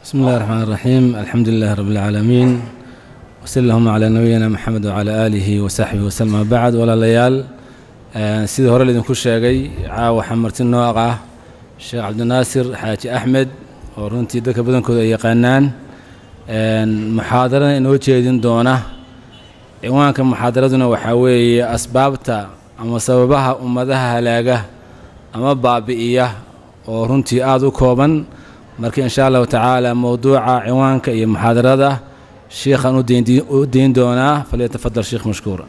بسم الله الرحمن الرحيم. الحمد لله رب العالمين، وصلى اللهم على نبينا محمد وعلى آله وصحبه وسلم. بعد ولا ليال سيد هورا اللي نكون شاقي عاو حمرتين نوقع الشيخ عبد الناصر حاج أحمد ورنتي دك بدن كذا يقنان محاضرة إنه تجدين دونه إيوان كم محاضرتنا وحوي أسبابته أما سببها أمدها هلاقة أما بابئية ورنتي آذو كوبا marka insha Allah ta'ala mawduuca ciwaanka iyo muhaadarada sheekhan u deyn doona falyatafaddal sheekh mashkuura.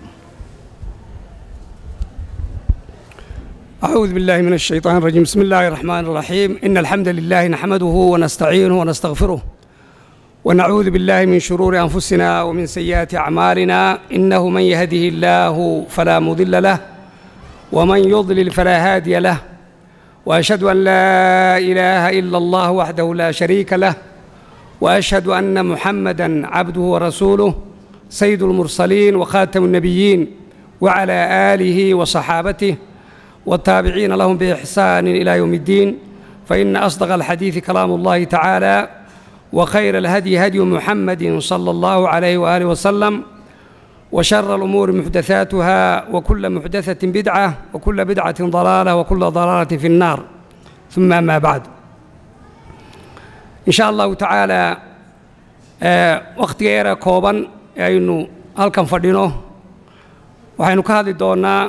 أعوذ بالله من الشيطان الرجيم. بسم الله الرحمن الرحيم. إن الحمد لله نحمده ونستعينه ونستغفره ونعوذ بالله من شرور أنفسنا ومن سيئات أعمالنا. إنه من يهده الله فلا مضل له ومن يضلل فلا هادي له، وأشهد أن لا إله إلا الله وحده لا شريك له، وأشهد أن محمدًا عبده ورسوله سيد المرسلين وخاتم النبيين، وعلى آله وصحابته والتابعين لهم بإحسان إلى يوم الدين. فإن أصدق الحديث كلام الله تعالى، وخير الهدي هدي محمد صلى الله عليه وآله وسلم، وشر الأمور محدثاتها، وكل محدثة بدعة، وكل بدعة ضلالة، وكل ضلالة في النار. ثم ما بعد، إن شاء الله تعالى وقت غير كوبا إنه هل كان فردينه وحين كهذه دونا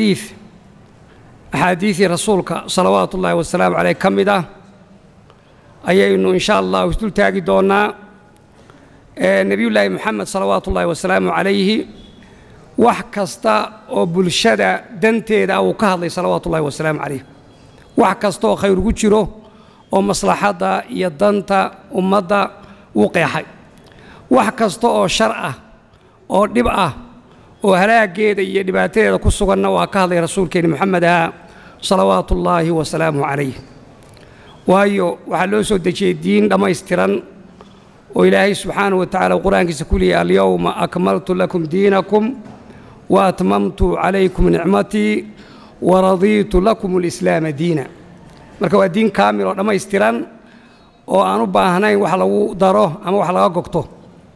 حديث رسولك صلوات الله والسلام عليه كمدة أي إنه إن شاء الله وستل تاجي دونا نبي الله محمد صلوات الله والسلام عليه وحكستا وبلشدا دنتيدا أو كهذا صلوات الله والسلام عليه وحكستا خير وجهه ومصلحة يدنتا ومضى وقيحي وحكستا شرعة أو دبعة وهلاك جيد يدباتي كسرنا وكهذا رسول كريم محمد صلوات الله والسلام عليه. وهيو وحلوسو دجي الدين لما يسترن وإلهي سبحانه وتعالى القرآن كسكولي اليوم أكملت لكم دينكم وأتممت عليكم نعمتي ورضيت لكم الإسلام دينا. مركب الدين كامل لما يسترن وأنا باهناي وحلو داره أما وحلو قطه.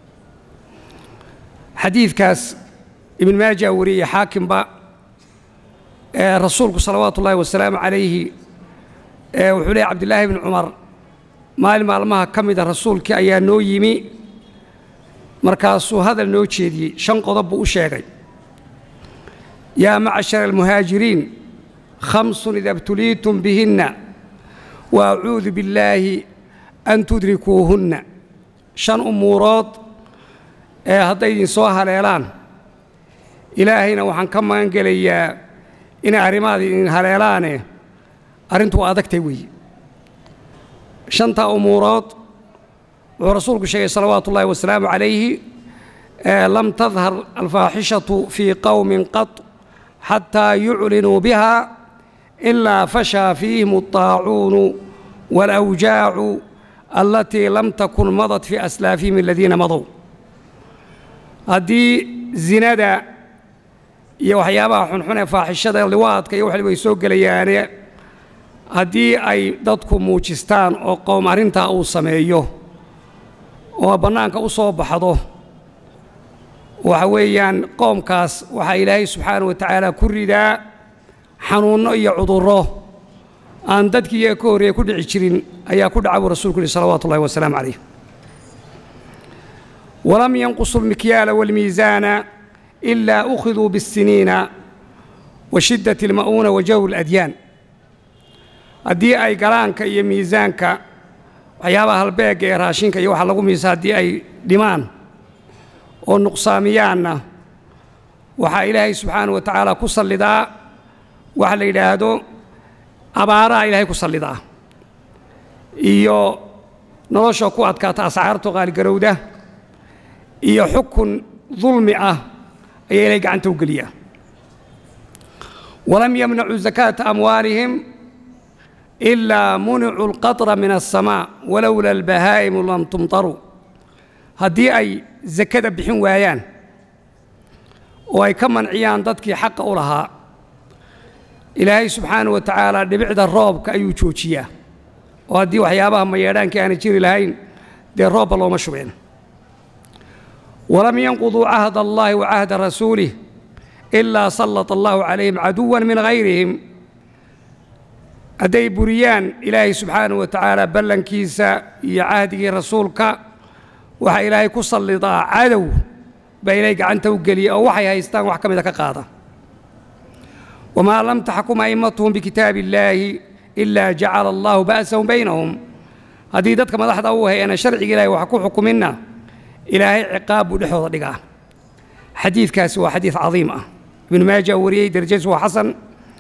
حديث كاس ابن ماجه وري حاكم با رسولك صلوات الله والسلام عليه وحولي عبد الله بن عمر maalmaha ka mid rasuulkii ayaa noo yimi markaasuu hadal noo jeediyey shan qodob buu u sheegay. yaa macashara almuhaajiriin khamsun ida ibtuliitum bihinna wa acuudu billaahi an tudrikuuhunna. shan umuurood hadday idin soo haleelaan ilaahayna waxaan ka magan gelayaa inay arrimahaada idin haleelaane arrintu waa adagtay weeye. شنطة أمورات ورسولك شيء صلوات الله والسلام عليه لم تظهر الفاحشة في قوم قط حتى يعلنوا بها إلا فشى فيهم الطاعون والأوجاع التي لم تكن مضت في أسلافهم الذين مضوا. هذه زنادة يوحيابها حنحنة فاحشة اللواط كي يوحي ويسوق لياني haddii ay dadku muujistaan oo qowm arrintaa uu sameeyo oo bannaanka u soo baxdo waxa weeyaan qoomkaas waxaa ilaahay subxaanahu wa tacaala ku ridaa xanuunno iyo cudurro aan dadkii ka horreeyay ku dhici jirin ayaa ku dhaca buu rasuulku yidhi salawaatu ullahi wasalaamu calayh. walam yanqusu almikyaala waalmiisaana ilaa ukhiduu biاssiniina wa shiddati alma'uuna wa jawri aladyaan. haddii ay galaanka iyo miisaanka waxyaabaha halbeega ee raashinka iyo waxa lagu miisa haddii ay dhimaan oo nuqsaamiyaanna waxaa ilaahay subxaanahu wa tacaala ku sallidaa waxa la yidhaahdo abaaraha ilaahay ku sallidaa iyo nolosha ku adkaata ascaartu qaaligarowda iyo xukun dulmi ah ayaa ilaahay gacanta u geliyaa. walam yamnacu zakaata amwaalihim إلا منعوا القطر من السماء ولولا البهائم لم تمطروا. هدي أي زكاة بحين ويان وأي كمن عيان ضدك حق أولها إلهي سبحانه وتعالى لبعد الروب كأيو تشوشيا وهدي وحيابها ما يران كان يشير لهين dee roobba looma shubeen walam yanquduu cahda allahi wa cahda rasuulih ilaa sallata allahu calayhim caduwan min hayrihim hadday buriyaan ilaahay subxaanahu wa tacaala ballankiisa iyo cahdigii rasuulka waxaa ilaahay ku sallidaa cadow baa ilaahay gacanta u geliya oo waxay haystaan wax ka mida ka qaada wamaa lam taxkum a'immatuhum bikitaabi illaahi ilaa jacala allahu ba'sahum baynahum haddii dadka madaxda u hayana sharciga ilaahay wax ku xukuminna ilaahay ciqaab buu dhexdooda dhigaa xadiidkaasi waa xadiid cadiim ah ibnu maaja wariyey darajadiisu waa xasan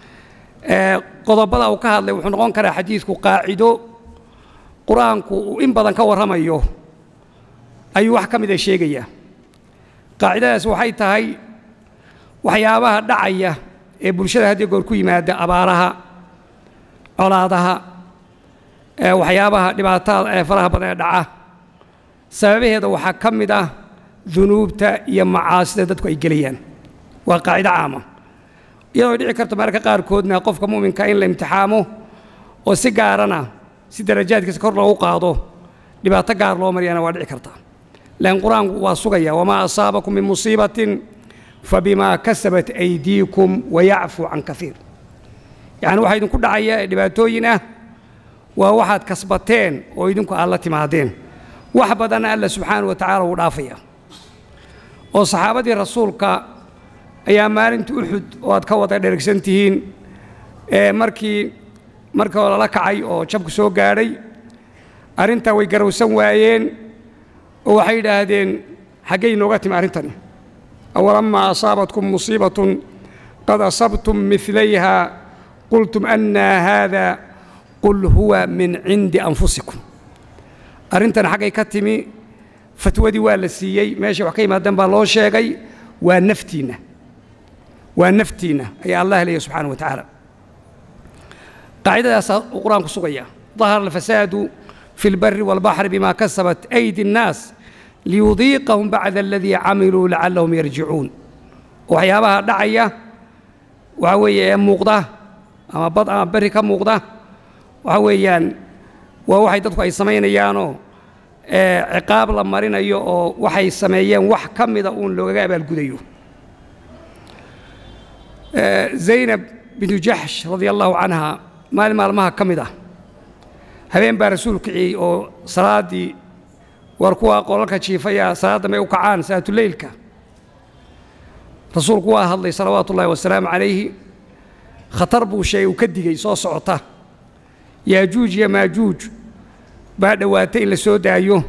qodobada uu ka hadlay wuxuu noqon karaa xadiidku qaacido qur-aanku uu in badan ka warramayo ayuu wax ka mida sheegaya qaacidadaas waxay tahay waxyaabaha dhacaya ee bulshada haddii goor ku yimaada abaaraha colaadaha waxyaabaha dhibaatada ee faraha badan ee dhaca sababaheeda waxaa ka mid ah dunuubta iyo macaasida dadku ay gelayaan waa qaacido caama iyadoo dhici karto mararka qaarkoodna qofka mu'minka in la imtixaamo oo si gaarana si darajaadkiisa kor loogu qaado dhibaato gaar loo mariyana waa dhici karta laakiin qur-aanku waa sugaya wamaa asaabakum min musiibatin fabimaa kasabat aydiikum wayacfu can kaiir yacni waxaa idinku dhacaya dhibaatooyin ah waa waxaad kasbateen oo idinku aad la timaadeen wax badanna alla subxaanahu wa tacaala wuu dhaafaya oo saxaabadii rasuulka ayaa maalinta uxud oo aad ka wada dhergsan tihiin markii hore la kacay oo jabku soo gaadhay arrintaa way garowsan waayeen oo waxay yidhaahdeen xaggay nooga timi arrintani awalamaa asaabatkum musiibatun qad asabtum milayha qultum annaa haada qul huwa min cindi anfusikum arrintan xaggay ka timi fatwadii waa la siiyey meeshay wax ka yimaadeen baa loo sheegay waa naftiinna ayaa allah leeyahy subxaanahu wa tacaala qaacidadaasaa uu qur-aanku sugaya ظahara alfasaadu fi اlbari wاlbaxri bima kasabat aydi الnaas liyudiiqahum bacda aladii camiluu lacallahum yarjicuun waxyaabaha dhacaya waxaa weeye ee muuqda ama bad ama beri ka muuqda waxa weeyaan waa waxay dadku ay samaynayaanoo ciqaab la marinayo oo waxay sameeyeen wax ka mida uun loogaga abaalgudayo zaynab bintu jaxsh radia allahu canha maalin maalmaha ka mid ah habeen baa rasuul kiciyey oo salaaddii war kuwa qolalka jiifaya salaadda may u kacaan salaatuleylka rasuulku waa hadlay salawaatu ullahi wasalaamu calayhi khatar buu sheegay uu ka digay soo socota yaajuuj iyo maajuuj baa dhowaatay in la soo daayo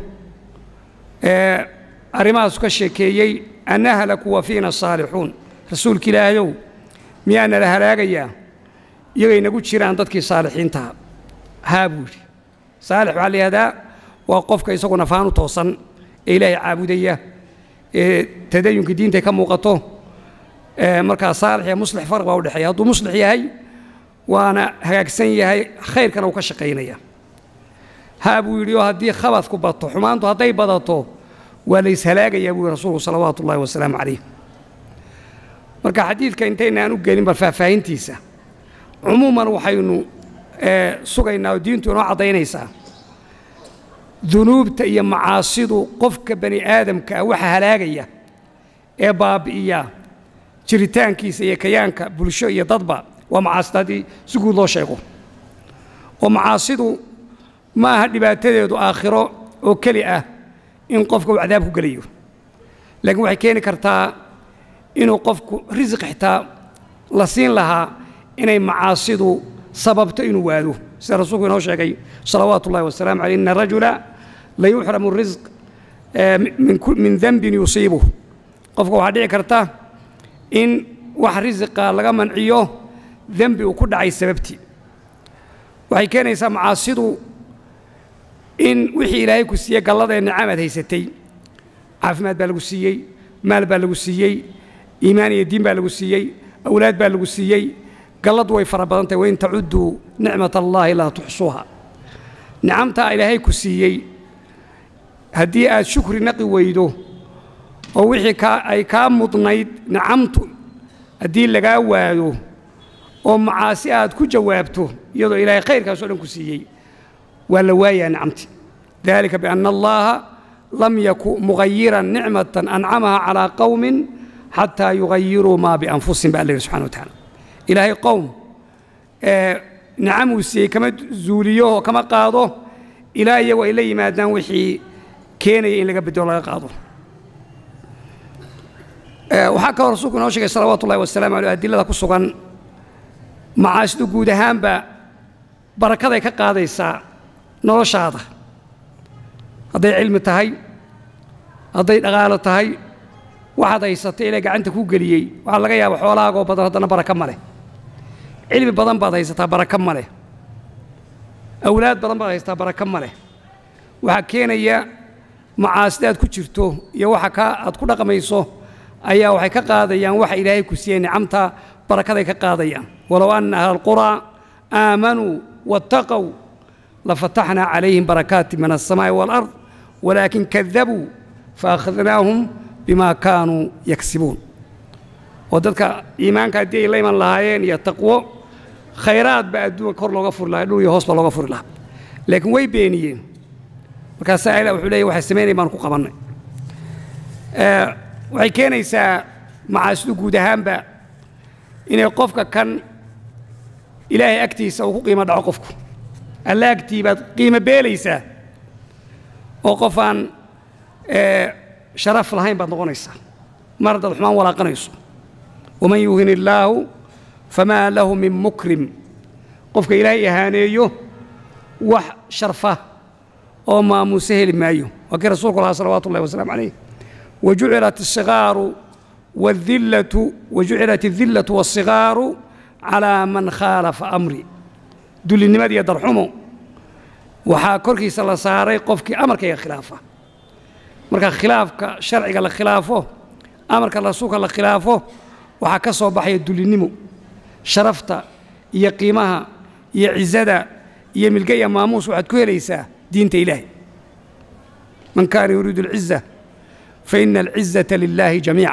arrimahaasu ka sheekeeyey anna halaku wa fiina saalixuun rasuulka ilaahayow miyaana la halaagayaa iyagay nagu jiraan dadkii saalixiintaha haa buu yidhi saalix waxaa la yihahdaa waa qofka isagu nafaan u toosan ee ilaahay caabudaya ee tadayunka diintay ka muuqato markaa saalix iyo muslix farq baa u dhexeeya hadduu muslix yahay waana hagaagsan yahay khayrkana uu ka shaqaynaya haa buu yidhi oo haddii khabadku bato xumaantu hadday badato waa la ishalaagayaa buu yidhi rasuulku salawaatu ullahi wasalaamu calayh marka xadiidka intaynaan u gelin bal faahfaahintiisa cumuuman waxaynu sugaynaa oo diintu inoo caddaynaysaa dunuubta iyo macaasidu qofka bani aadamka ah waxa halaagaya ee baabi'iya jiritaankiisa iyo kayaanka bulsho iyo dadba waa macaasida haddii si guud loo sheego oo macaasidu ma aha dhibaatadeedu aakhiro oo keli ah in qofka uu cadaab ku gelayo laakiin waxay keeni kartaa inuu qofku risiq xitaa la siin lahaa inay macaasidu sababto inuu waado sida rasuulku inoo sheegay salawaatu ullahi wasalaamu caleyh ina rajula la yuxramu risq min dembin yusiibuh qofka waxaa dhici karta in wax risiqa laga manciyo dembi uu ku dhacay sababtii waxay keenaysaa macaasidu in wixii ilaahay ku siiyey galladee nicam aad haysatay caafimaad baa lagu siiyey maal baa lagu siiyey iimaan iyo diin baa lagu siiyey awlaad baa lagu siiyey galladu way fara badan tahay wain tacudduu nicmat allaahi laa tuxsuuha nicamtaa ilaahay ku siiyey haddii aad shukri naqi weydo oo wixii ay kaa mudnayd nicamtu haddii lagaa waayo oo macaasi aad ku jawaabto iyadoo ilaahay khayrkaasoo dhan ku siiyey waa la waayaa nicamtii ذلك بأن الله لم يكن مغيرا نعمة أنعمها على قوم حتى يغيروا ما بأنفسهم بأله سبحانه وتعالى إلهي قوم نعموا سي كما زوليوه كما قاضوه إلهي وإليه ما دان وحي كيني إن لقى بدو الله قاضوه وحكى رسولك نوشك صلوات الله والسلام على أدلة كسوغان معاشد قودهان بركة كقاضي الساعة نورش هذا هذا علم تهي هذا دغاله تهي waxaad haysatay ilaa gacanta ku galiyay waxa laga yaabaa xoolahaaga oo badan hadana baraka male cilmi badan baad haysataa baraka male awlaad badan baad haysataa baraka male waxa keenaya macaasidaad ku jirto iyo waxa ka aad ku dhaqmayso ayaa waxay ka qaadayaan waxa ilaahay ku siiyay nicamta barakaday ka qaadayaan walaw anna ahlul qura aamanu wattaqaw lafatahna alayhim barakatin min as-samaa'i wal ard walakin kadhabu فأخذناهم بما كانوا يكسبون ودك إيمانك دي ليمن لهاين يتقوى خيرات بعدون كور لو غفر الله دو يهوس لو غفر الله لكن وي بينيين marka saa'ila wuxuu leeyahay waxa sameeyay baan ku qabanay waxay keenaysaa macaasdu guud ahaanba inay qofka kan ilaahay agtiisa uu ku qiimo dhaco qofku alla agtiiba qiimo beelaysaa oo qofaan sharaf lahayn baad noqonaysaa marada xumaan walaaqanayso waman yuhin illaahu famaa lahu min mukrim qofka ilaahay ihaaneeyo wax sharfa oo maamuuse heli maayo waa kii rasuulku lahaa salawaatu ullahi wasalaamu calayh wajucilat alsigaaru waaldillatu wajucilat aldillatu waalsigaaru calaa man khaalafa amri dullinimada iyo darxumo waxaa korkiisa la saaray qofkii amarkayga khilaafa marka khilaafka sharciga la khilaafo amarka rasuulka la khilaafo waxaa ka soo baxaya dullinimo sharafta iyo qiimaha iyo cizada iyo milga iyo maamuus waxaad ku helaysaa diinta ilaahay man kaana yuriidu alciza faina alcizata lilaahi jamiica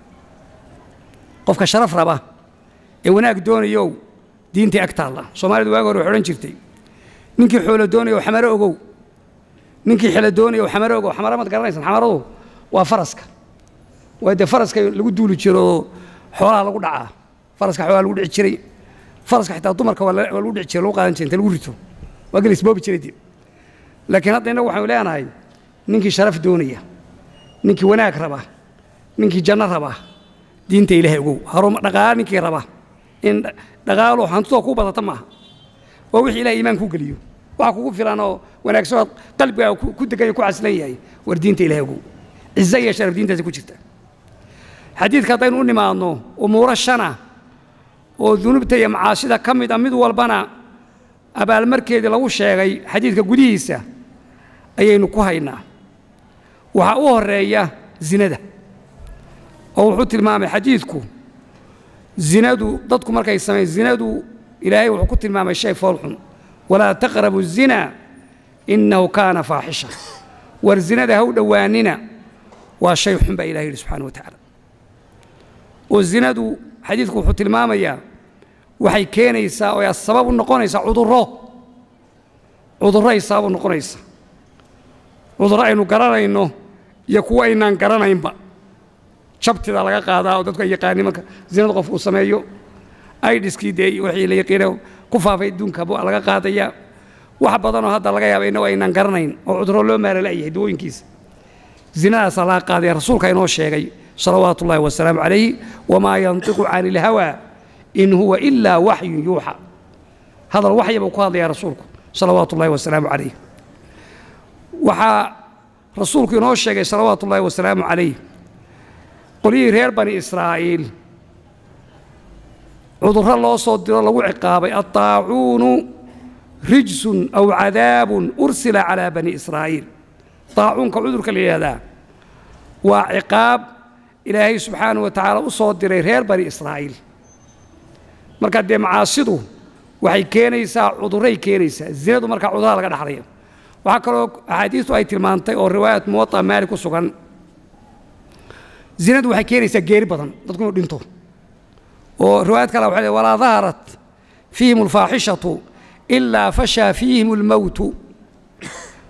qofka sharaf raba ee wanaag doonayow diintii ag taalla soomaalidu waagi hore waxay odhan jirtay ninkii xoolo doonayo xamaro ogow ninkii xila doonayo xamaro ogow xamaro mad garanaysan xamaradu waa faraska waa dee faraska lagu duuli jiro xoolaha lagu dhacaa faraska xoolaha lagu dhici jiray faraska xitaa dumarka waa lagu dhici jiray lagu qaadan jiray inta lagu rito waa gelis boobi jiray dib laakiin hadda innagu waxaanu leenahay ninkii sharaf doonaya ninkii wanaag raba ninkii janno raba diinta ilaahay ogow haruma dhaqaale ninkii raba in dhaqaalo hantoo ku badata maaha waa wixii ilaahay iimaan ku geliyo waxa kugu filan oo wanaagsan qalbiga ku degan ku caslan yahay war diinta ilaahay ogow cizza iyo sharaf diintaasi ku jirta xadiidka haddaynu u nimaadno umuuro shana oo dunuubta iyo macaasida ka mid a mid walbana abaalmarkeedii lagu sheegay xadiidka gudihiisa ayaynu ku haynaa waxaa u horeeya zinada oo wuxuu tilmaamay xadiidku zinadu dadku markay sameeyaan zinadu ilaahay wuxuu ku tilmaamay shay foolxun walaa taqrabu zina innahu kaana faaxisha war zinada ha u dhowaanina waa shay xun baa ilahay yidhi subxaana wa tacaala oo zinadu xadiidku wuxuu tilmaamayaa waxay keenaysaa oo sabab u noqonaysaa cudurray sabab u noqonaysa cudurro aynu garanayno iyo kuwo aynaan garanaynba jabtida laga qaadaa oo dadku ay yaqaaniin marka zinada qofku uu sameeyo aidiskii dee wixii la yaqiino ku faafay adduunka laga qaadaya wax badanoo hadda laga yaaba innagu aynaan garanayn oo cudurro loo maalalayahay dawooyinkiisa zinadaasaa laga qaadaya rasuulka inoo sheegay salawaatu ullahi wasalaamu calayhi wamaa yantiqu cani ilhawaa in huwa ilaa waxyun yuuxa hadal waxya buu ku hadlayaa rasuulku salawaatu ullahi wasalaamu calayh waxaa rasuulku inoo sheegay salawaatu ullahi wasalaamu calayh qolyihii reer bani israa'iil cudurro loo soo diro lagu ciqaabay addaacuunu rijsun aw cadaabun ursila calaa bani israa'iil daacuunka cudurka la yidhahdaa waa ciqaab ilaahay subxaanahu wa tacaala u soo diray reer bani israa'iil marka dee macaasidu waxay keenaysaa cudurray keenaysaa zinadu markaa cudurada laga dhaxlaya waxaa kaloo axaadiistu ay tilmaantay oo riwaayat muwaطa maalik ku sugan zinadu waxay keenaysaa geeri badan dadku inuu dhinto oo riwaayad kale waxay leedahay walaa daharat fiihim alfaaxishatu ilaa fashaa fiihim almowtu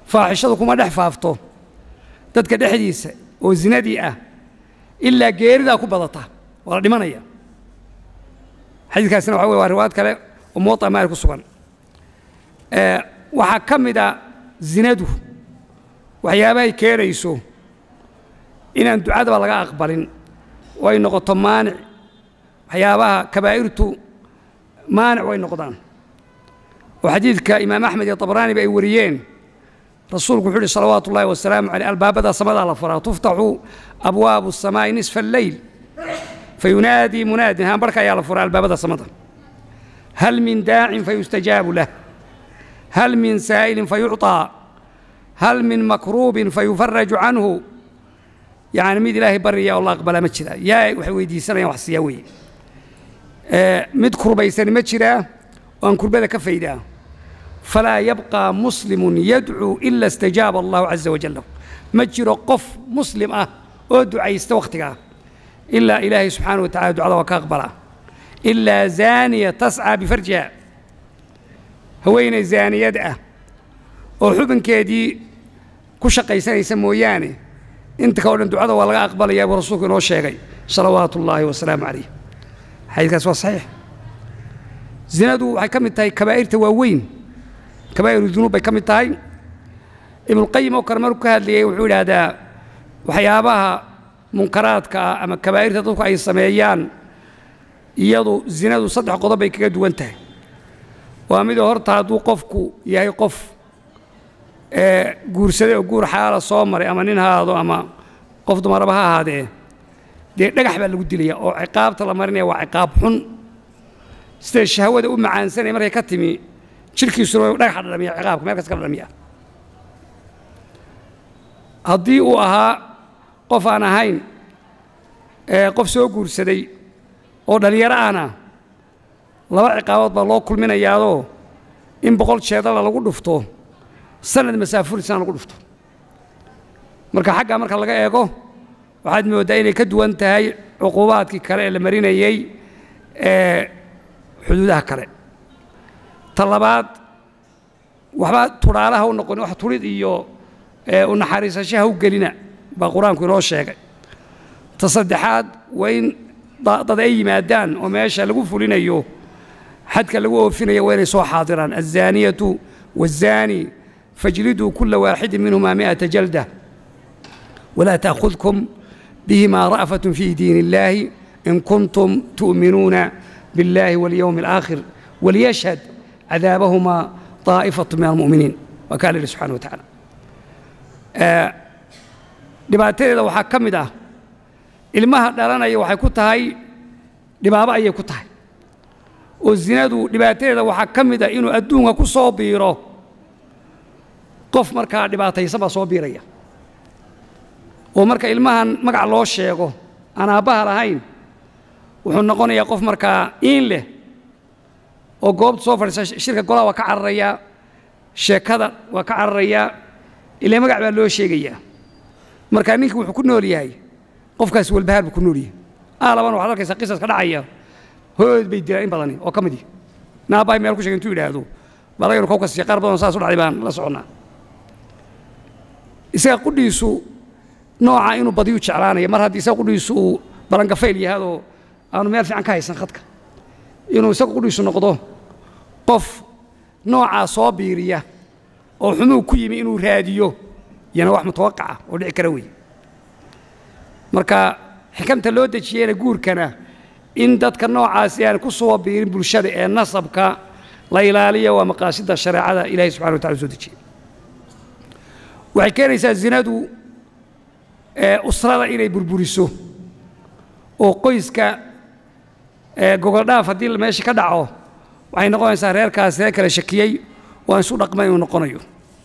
faaxishadu kuma dhex faafto dadka dhexdiisa oo zinadii ah ilaa geeridaa ku badata waa la dhimanaya xadiidkaasina waxa weeye waa riwaayad kale oo muwatta maalik ku sugan waxaa ka mid a zinadu waxyaabahay keenayso inaan ducadaba laga aqbalin oo ay noqoto maanic waxyaabaha kabaa'irtu maanic way noqdaan oo xadiidka imaam axmed iyo tabraaniba ay wariyeen rasuulku wuxuu yidhi salawaatu ullaahi wasalaamu caleyh albaabada samadaa la furaa tuftaxu abwaabu asamaa'i nisfa alleyl fayunaadii munaadin haanbarhka ayaa la furaa albaabada samada hal min daacin fayustajaabu lah hal min saa'ilin fayucطaa hal min makruubin fayufaraju canhu يعني ميد إلهي بريا والله أقبل متشرا يا وحويدي سنة وحسياوي ميد كربيسان متشرا وأن كربيدا كفيدا فلا يبقى مسلم يدعو إلا استجاب الله عز وجل متشرا قف مسلم ودعا يستوقتك إلا إلهي سبحانه وتعالى دعا وكاقبلا إلا زانية تسعى بفرجها هوين زانية دعا وحبن كيدي كشقيسان يسموياني انت كون دعاء ولا اقبل يا رسولك انه شيغي صلوات الله وسلام عليه حديث صحيح زنادو waxay kamid tahay kabaa'irta waaweyn kabaa'iru dunuub ay kamid tahay ibn qayyim oo karmar ka hadliyay wuxuu yiraahdaa waxyaabaha munkaraadka ama kabaa'irta dadku ay sameeyaan iyadu zinadu saddex qodob ay kaga duwan tahay waa mid horta haduu qofku yahay qof guursaday oo guur xaala soo maray ama nin haado ama qof dumaraba ha ahaadee dee dhagax baa lagu dilaya oo ciqaabta la marinaya waa ciqaab xun sida shahwada u macaansanay markay ka timi jirkiisuna dhagax dhadhamiya ciqaabka meel kasta ka dhadhamiya haddii uu ahaa qof aan ahayn qof soo guursaday oo dhalinyaro ahna laba ciqaabood baa loo kulminayaadoo in 100 jeedala lagu dhufto sanad masaafur san lagu dhufto marka xagga marka laga eego waxaad moodaa inay ka duwan tahay cuqubaadkii kale ee la marinayay xuduudaha kale talabaad waxba turaalaha u noqon wax turid iyo u naxariisashaha u gelina baa quraanku inoo sheegay tasaddexaad wayn dad ay yimaadaan oo meesha lagu fulinayo xadka lagu oofinayo waa inay soo xaadiraan azzaaniyatu والزاني فاجلدوا كل واحد منهما 100 جلدة ولا تأخذكم بهما رأفة في دين الله إن كنتم تؤمنون بالله واليوم الآخر وليشهد عذابهما طائفة من المؤمنين وكان الله سبحانه وتعالى dhibaatadeeda waxaa ka mid ah ilmaha dhalanaya waxay ku tahay dhibaabo ayay ku tahay oo zinadu dhibaatadeeda waxaa ka mid ah inuu adduunka ku soo biiro qof markaa dhibaataysan baa soo biiraya oo marka ilmahan magac loo sheego aan aabbaha lahayn wuxuu noqonayaa qof markaa iin leh oo goobta soo fadhiisa shirka golaha waa ka cararaya sheekada waa ka cararaya ilaa magac baa loo sheegayaa marka ninka wuxuu ku nool yahay qofkaas walbahaar buu ku nool yahay laban waxaad arkaysaa qisas ka dhacaya hooyad bay dilaan in badani oo ka mid ah naabay meel ku sheegay intuu yiraahdo balayru kookas qaar badan saas u dhacay baan la soconaa isaga qudhiisu nooca inuu badiyu jeclaanayo mar haddii isaga qudhiisu balangafayl yahado aanu meel fiican ka haysan khadka inuu isaga qudhiisu noqdo qof nooca soo biiriya oo xumuu ku yimi inuu raadiyo yana wax mutawaqaca oo dhici kara weey marka xikamta loo dajiyay guurkana in dadka noocaas aan ku soo biirin bulshada ee nasabka la ilaaliyo waa maqaasida shariicada Ilaahay subhanahu wa ta'ala soo dajiyay waxay keenaysaa zinadu usrada inay burburiso oo qoyska gogol dhaaf haddii meesha ka dhaco waxay noqonaysaa reerkaas reer kala shakiyay oo isu dhaqmay uu noqonayo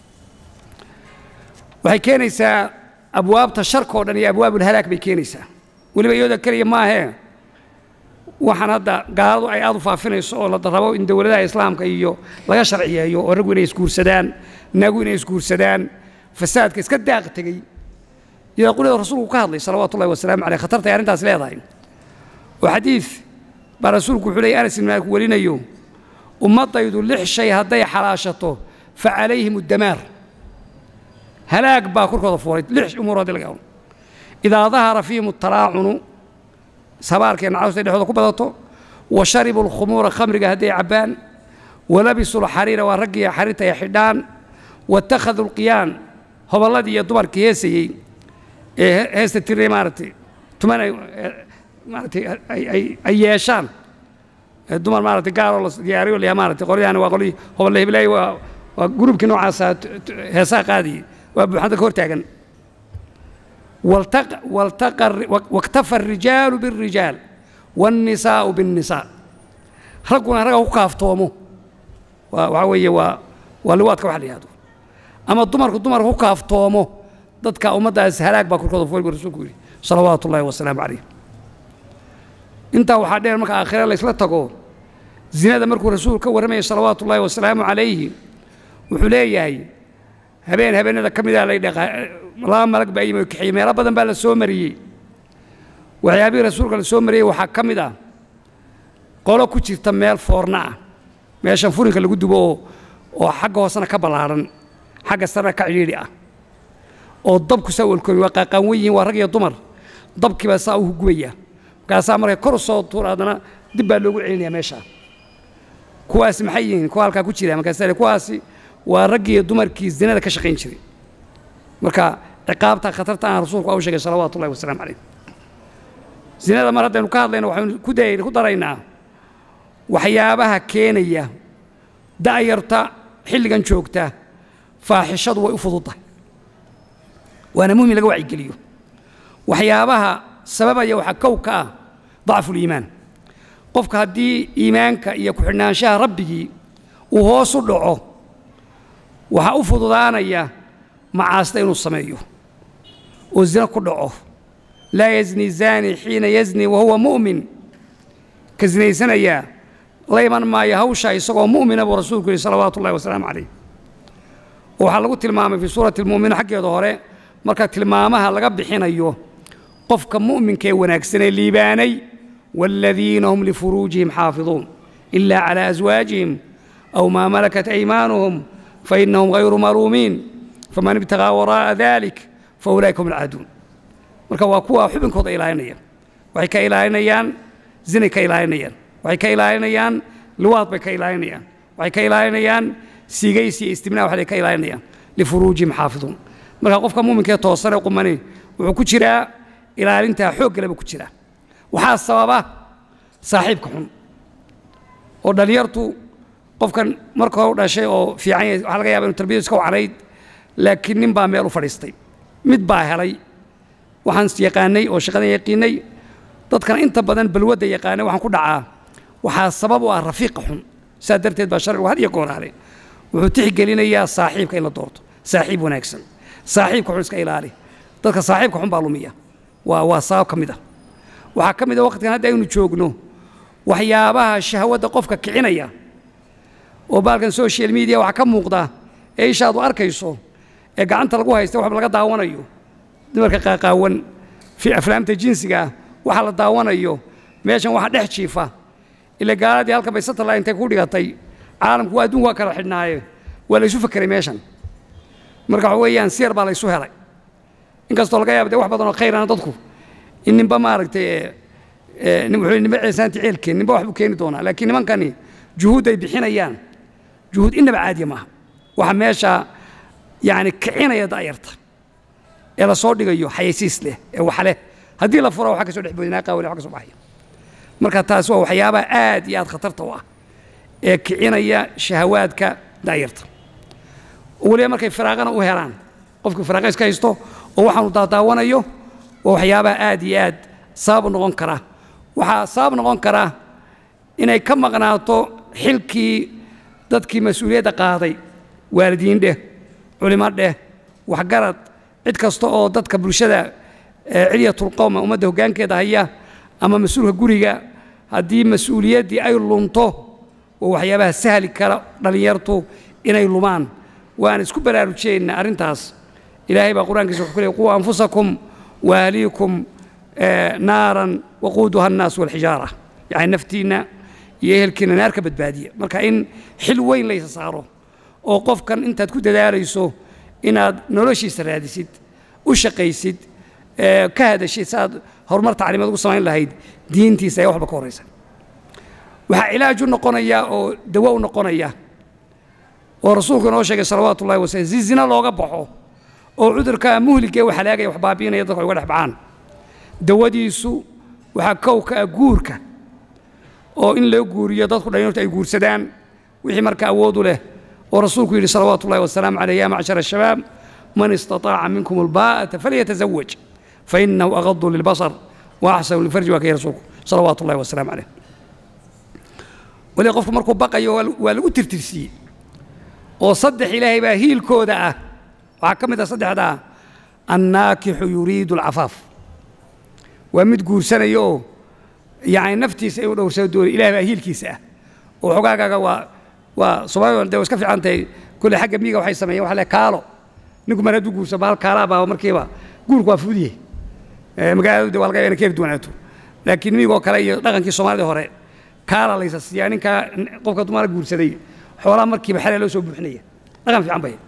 waxay keenaysaa abwaabta sharka oo dhan iyo abwaabul halaak bay keenaysaa waliba iyada kaliya ma aha waxaan hadda gaaladu ay aad u faafinayso oo la rabo in dawladaha islaamka iyo laga sharciyeeyo oo rag inay isguursadaan naagu inay isguursadaan fasaadka iska daaq tagay ila qulada rasuulku ka hadlay salawaatullaahi wasalaamu calayhi khatarta ay arrintaas leedahay oo xadiis baa rasuulku wuxuu leeyahay Anas ibn Maalik warinayo ummadaydu 6 shay hadday xalaashato fa calayhim ad-damaar هلاك باكر كذا فوري ليش أمور هذه الجو إذا ظهر فيهم التلاعن سبار كان عاوز يدخل كبرته وشربوا الخمور خمر جهدي عبان ولبسوا الحرير ورقي حريته يحدان واتخذوا القيان هو الذي يدور كيسي هست تري مارتي تمنى مارتي أي يشان الدمر مارتي قالوا دياري ولا مارتي قولي أنا وقولي هو اللي بلاي وجروب كانوا عسى هساق هذه وبحد كورتاجن واكتفى الرجال بالرجال والنساء بالنساء رجعنا رجعوا كافتومو وعوية والواد كواحد هذا أما الدمر هو كافتومو ضدك أمدا هلاك باكل كذا فوق الرسول صلوات الله والسلام عليه أنت وحدين مك آخر الله يسلط تقول زنا مركو الرسول كورمي صلوات الله والسلام عليه وحليه هبين هذا كم إذا الله ملك بأي مكحيم يا رب بدن بالسومري وعيابي رسولك السومري وحكم ذا قالوا كتير تميل فورنا ما يشوفونك اللي قدوا وحقه سنة كبلارن حق السنة كعيرية والضبك سوى الكل وقع قوي ورقي الضمر ضبك بساوه قوية قال سامر كرسو طول هذا دب اللي عيني ماشى كواس محيين كوالك كتير ما كسر كواسي ورقي الضمر كيس دينا كشقين شري مركا عقابتها خطرتها عن رسولك أو شيء صلوات الله والسلام عليه زنا مرة نقال لنا وحن كدير كدرينا وحيابها كينية دايرتا حلقا شوكتا فاحشة ويفضطها وأنا مهم لقوا عقليه وحيابها سببا يوحى كوكا ضعف الإيمان قفك هدي إيمانك يكون شاه ربي وهو صدعه وحأفضضانا إياه مع أستين الصميو والزنا كله لا يزني الزاني حين يزني وهو مؤمن كزني سنيا ليمن ما يهوشا يسقى مؤمن أبو رسولك صلوات الله وسلام عليه وحلقوا المامة في سورة المؤمن حق ظهره مركت المامة لقب حين أيوه قفك مؤمن كي ونكسن الليباني والذين هم لفروجهم حافظون إلا على أزواجهم أو ما ملكت أيمانهم فإنهم غير مرومين فمن ابتغى وراء ذلك فأولئك هم العادون marka waa kuwa xubinkooda ilaalinaya waxay ka ilaalinayaan zina ka ilaalinayaan waxay ka ilaalinayaan luwaad bay ka ilaalinayaan waxay ka ilaalinayaan siigaysi istimnaa waxay ka ilaalinayaan li furuujihim xaafiduun marka qofka muuminka toosan ee qumani wuxuu ku jiraa ilaalinta xoog leh ku jiraa waxa sababa saaxiibka xun oo dhalinyartu qofkan marka uu dhashay oo fiican waxa laga yaabaa inuu tarbiyadiisa ka wacnayd laakiin nin baa meel u fadhiistay mid baa helay waxaan yaqaanay oo shaqada yaqiinay dadkan inta badan balwada yaqaanay waxaan ku dhacaa waxa sabab u ah rafiiqa xun saadarteed baa sharci had iyo gooraale wuxuu tixgelinayaa saaxiibka in la doorto saaxiib wanaagsan saaxiibka xun iska ilaali dadka saaxiibka xun baa lumiya waa sabab kamid ah waxa kamid ah waqtigan hadda aynu joogno waxyaabaha shahwada qofka kicinaya oo baalkan social media waxa ka muuqda ee ishaadu arkayso ee gacanta lagu haysto wax laga daawanayo dumarka qaaqaawan fi aflaamta jinsiga waxa la daawanayo meeshan waxa dhex jiifa ila gaaladii halka bay satellite intay ku dhigatay caalamku waa adduunka kala xidhnaaye waa la isu fakiray meeshan marka waxa weeyaan siyar baa la isu helay inkastoo laga yaabo wax badan oo khayran dadku in ninba maaragtay wuxuu ninba ciisaanti ceelkeen ninba wax buu keeni doonaa laakiin nimankani juhud ay bixinayaan juhud inaba caadi ma waxa meesha yani kicinaya daayarta ee la soo dhigayo xayeysiis leh ee wax leh haddii la furo waxa ka soo dhexboodinaa qaawil waxa ka soo baxaya marka taas waa waxyaaba aad iyo aad khatarta u ah ee kicinaya shahawaadka daayarta waliba markay firaaqana u helaan qofku firaaqa iska haysto oo waxaanu daawanayo waa waxyaaba aad iyo aad sabab noqon kara waxa sabab noqon kara inay ka maqnaato xilkii dadkii mas'uuliyadda qaaday waalidiin dheh culimo dheh waxgarad cid kasta oo dadka bulshada ciliyatul qawm ummadda hoggaankeeda haya ama mas'uulka guriga haddii mas'uuliyaddii ay lunto oo waxyaabaha sahli kara dhalinyartu inay lumaan waan isku baraarujeenna arrintaas ilaahay baa qur-aankiisa wuxuu ku leeyahay quu anfusakum waahliikum naaran waquuduha annaas walxijaara yani naftiinna iyo ehelkiina naar ka badbaadiya marka in xil weyn laysa saaro oo qofkan intaad ku dadaalayso inaad noloshiisa raadisid u shaqaysid ka hadashid saad horumar tacliimeed ugu samayn lahayd diintiisa ay waxba ka horaysa waxa ilaaj u noqonaya oo dawo u noqonaya oo rasuulku inoo sheegay salawaatullaahi wasallam zina looga baxo oo cudurka muhliga wax halaagay wax baabiinaya dadka uga dhaxbaan dawadiisu waxa kowka guurka oo in loo guuriyo dadku dhalinyarta ay guursadaan wixii marka awood u leh oo rasuulku yiri salawaatullaahi wasallam alayhi ya ma'shar ash-shabaab man istata'a minkum al-ba'ata falyatazawwaj fa innahu aghaddu lil-basar wa ahsanu lil-farji wa kay rasuulku salawaatullaahi wasallam alayhi wali qofku markuu baqayo waa lagu tirtirsiiyey oo saddex ilaahay baa hiilkooda ah waxa ka mid ah saddexda annaakixu yuriidu alcafaaf waa mid guursanayo yani naftiisa ay u dhowrsado doonay ilaahay baa hiilkiisa ah oo xogaagaaga waa Soomaaliya dee iska fiicantay kulli xagga miyiga waxay sameeyeen waxa la kaalo ninku mar hadduu guurso baal kaala baa markiiba guurku waa fudiye magaalada waa laga yaabaa kayf duwanaato laakiin miyiga oo kale iyo dhaqankii Soomaalida hore kaala laysa siyaa ninka qofka dumar guursaday xoolaha markiiba xalay loo soo buuxinaya dhaqan fiican bay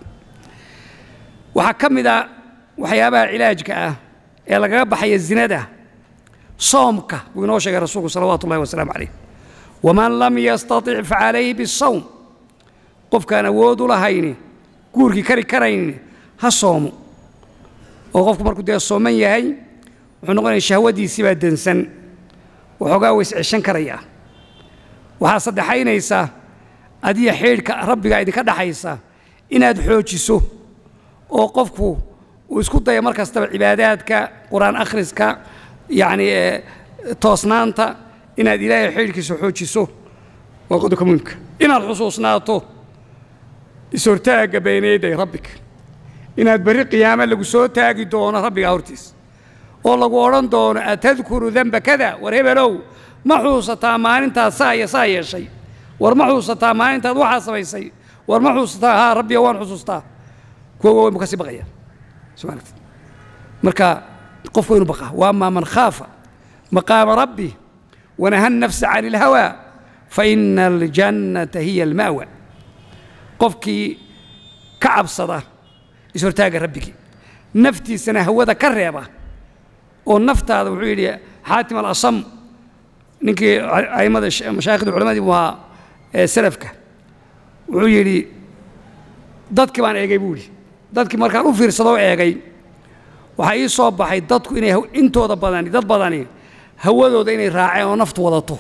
waxa kamid ah waxyaabaha ilaajka ah ee laga baxay zinada soomka buu inoo sheegay rasuulku salawaatullaahi wasalaamu calayh waman lam yastati' fa alayhi bis-sawm qofkaan awood u lahayn guurkii kari karayn ha soomo oo qofku markuu dee sooman yahay wuxuu noqonayaa shahwadiisii baa dansan waxoogaa ways ceshan karaya waxaa saddexaynaysa adiga xeerka rabbiga idinka dhaxaysa inaad xoojiso oo qofku uu isku dayo markastaba cibaadaadka quraan akhriska yani toosnaanta inaad ilaahay xeerkiisa xoojiso waa qodobka muhiimka inaad xusuusnaato isortaaga beeneeday rabbika inaad bari qiyaama lagu soo taagi doono rabbiga hortiis oo lagu oran doono atadkuru dhanba kada war hebelow ma xuusataa maalintaad saa yeeshay war ma xuusataa maalintaad waxaa samaysay war ma xuusataa haa rabbiga waan xusuustaa kuwa waaweyn buu ka sii baqaya subxaanaka marka qofku inuu baqaa waama man khaafa maqaama rabbi wanaha nafsa cani ilhawaa fa ina aljannata hiya alma'wa qofkii ka cabsada ishortaaga rabbigii naftiisana hawada ka reeba oo naftaada wuxuu yidhi xaatim al-asam ninkii aimada mashaayikhda culamadii buu ahaa salafka wuxuu yidhi dadkii baan eegay buu yidhi dadkii markaan u fiirsadoo eegay waxaa ii soo baxay dadku inay intooda badani dad badani hawadooda inay raaceen oo naftu wadato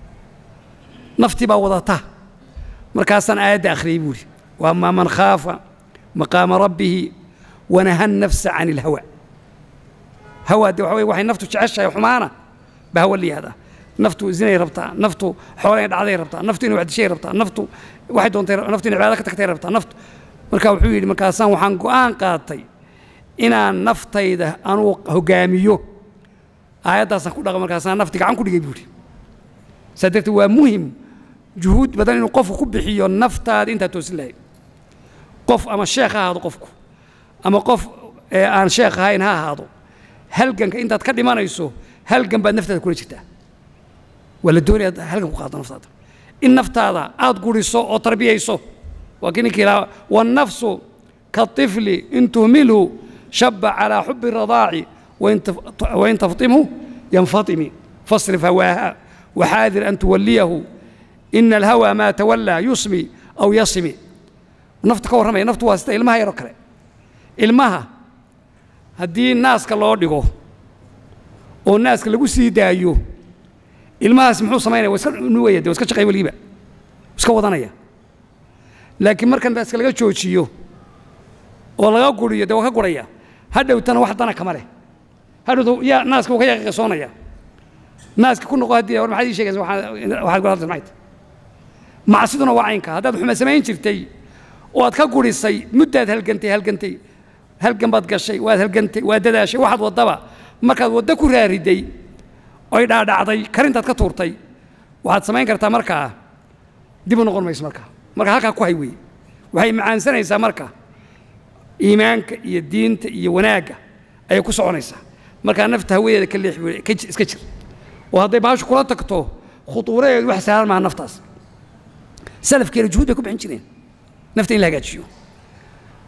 naftii baa wadata markaasaan aayadda akhriyey buu yidhi waama man khaafa maqaama rabbihi wanaha nafsa can ilhawa hawa dee waxa weye waxay naftu jeceshahay xumaana baa hawa la yihahdaa naftu zinay rabtaa naftu xoolay dhacday rabtaa naftu inay wax dishay rabtaa naftu waxay doontay naftu inay cibaado ka tagtay rabtaa naftu marka wuxuu yidhi markaasaan waxaan go'aan qaatay inaan naftayda anuu hogaamiyo aayaddaasaan ku dhaqo markaasaan nafti gacan ku dhigay buu yidhi saa darteed waa muhim juhuud badan inuu qofku ku bixiyo naftaada intaad toosin lahayd qof ama sheekh ha ahaado qofku ama qof aan sheekh ahayn ha ahaado halganka intaad ka dhimanayso halgan baad naftaada kula jirtaa waa la doonaya halgan ku qaado naftaada in naftaada aad guriso oo tarbiyayso waa kii ninkii lahaa wannafsu kaطifli in tuhmilhu shaba calaa xubi radaaci wain taftimhu yanfatimi fasrif hawaaha waxaadir an tuwaliyahu ina alhawa maa tawallaa yusmi aw yasimi nafta ka warramaya naftu waa sida ilmaha yaroo kale ilmaha haddii naaska loo dhigo oo naaska lagu sii daayo ilmahaas muxuu samaynaya waa iska nuugaya dee waa iska shaqay weligiiba iska wadanaya laakiin markan naaska laga joojiyo oo laga guriyo dee waa ka guraya hadhowtana wax dana kama leh hadhowta yaa naaska wuu ka yaqiiqsoonaya naaska ku noqo haddii war maxaad ii sheegaysa waxaad gurahadlaysa maxay tahay macsiduna waa caynka haddaad xuma samayn jirtay oo aad ka gurisay muddaad halgantay halgan baad gashay waad halgantay waad dadaashay waxaad waddaba markaad waddo ku raariday oy dhaadhacday karintaad ka tuurtay waxaad samayn kartaa markaa dib u noqon mayso marka halkaa ku hay weeye waxay macaansanaysaa marka iimaanka iyo diinta iyo wanaagga ayay ku soconaysaa markaa nafta hawadeeda ka leex iska jir oo hadday baashu kula tagto khutuuradeedu wax sahlan maaha naftaas salafkeena juhuud bay ku bixin jireen nafta in la hagaajiyo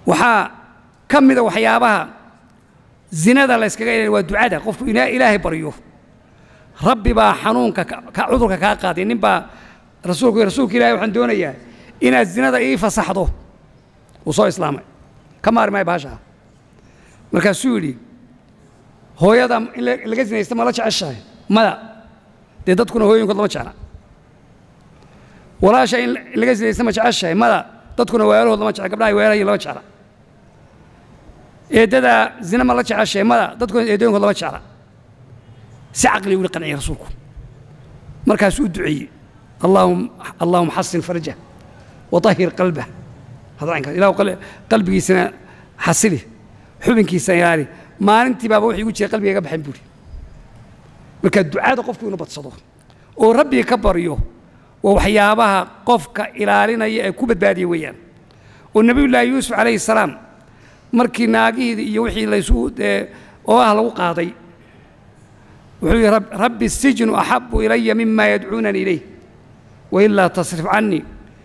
waxaa ka mida waxyaabaha zinada la iskaga ilaalinayo waa ducada qofku ilaahay baryo rabbi baa xanuunka cudurka kaa qaaday nin baa rasuulka ilaahay waxaan doonayaa inaad zinada ii fasaxdo uu soo islaamay ka maari maayo baashaa markaasuu yidhi hooyada in laga zinaysta ma la jeceshahay maya dee dadkuna hooyooyinkood lama jecla walaasha in laga zinaysta ma jeceshahay maya dadkuna weelahood lama jecla gabdhaha weelahayin lama jecla eeddada zina ma la jeceshahay maya dadkuna eedooyinkood lama jecla si caqli uli qanciyay rasuulku markaasuu u duceeyey اللهم حسن فرجه وطهر قلبه هذا عنك إله قلبي سنة حسله حبنك سنة يعني ما أنت بابا وحي يقول قلبي يقبح حنبوري مركا الدعاء قفك ونبط صدق وربي يكبر يوه ووحيابها قفك إلى لنا يكوبت بادي ويان والنبي الله يوسف عليه السلام مركي ناقي يوحي ليسود وأهل قاضي وحي ربي السجن أحب إلي مما يدعونني إليه وإلا تصرف عني